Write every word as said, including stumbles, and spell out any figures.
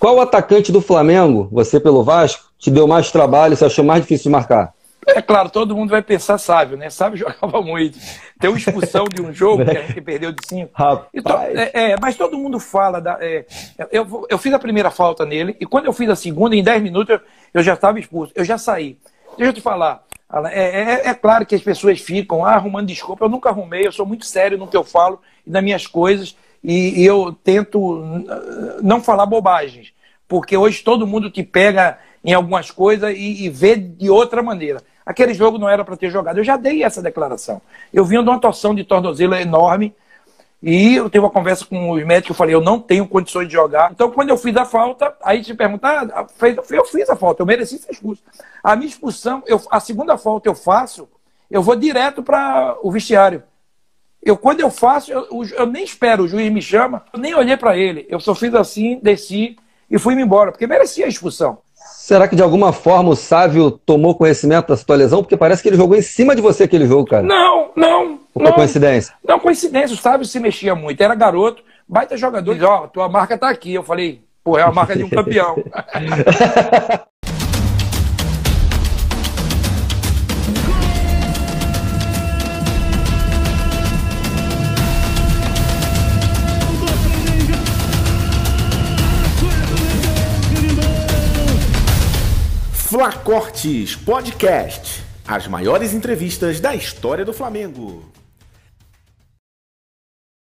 Qual atacante do Flamengo, você pelo Vasco, te deu mais trabalho, você achou mais difícil de marcar? É claro, todo mundo vai pensar Sávio, né? Sávio jogava muito. Tem uma expulsão de um jogo que a gente perdeu de cinco. Rapaz. Então, é, é, mas todo mundo fala. Da, é, eu, eu fiz a primeira falta nele, e quando eu fiz a segunda, em dez minutos, eu, eu já estava expulso. Eu já saí. Deixa eu te falar. É, é, é claro que as pessoas ficam ah, arrumando desculpa. Eu nunca arrumei, eu sou muito sério no que eu falo e nas minhas coisas. E, e eu tento não falar bobagens. Porque hoje todo mundo te pega em algumas coisas e, e vê de outra maneira. Aquele jogo não era para ter jogado. Eu já dei essa declaração. Eu vinha de uma torção de tornozelo enorme e eu tive uma conversa com os médicos. Eu falei, eu não tenho condições de jogar. Então, quando eu fiz a falta, aí se perguntar, ah, eu fiz a falta, eu mereci ser expulso. A minha expulsão, eu, a segunda falta eu faço, eu vou direto para o vestiário. Eu, quando eu faço, eu, eu nem espero, o juiz me chama, eu nem olhei para ele. Eu só fiz assim, desci e fui-me embora, porque merecia a expulsão. Será que de alguma forma o Sávio tomou conhecimento da sua lesão? Porque parece que ele jogou em cima de você aquele jogo, cara. Não, não. Ou não, foi coincidência? Não, coincidência. O Sávio se mexia muito. Era garoto, baita jogador. Diz, ó, oh, tua marca tá aqui. Eu falei, pô, é a marca de um campeão. Fla Cortes Podcast. As maiores entrevistas da história do Flamengo.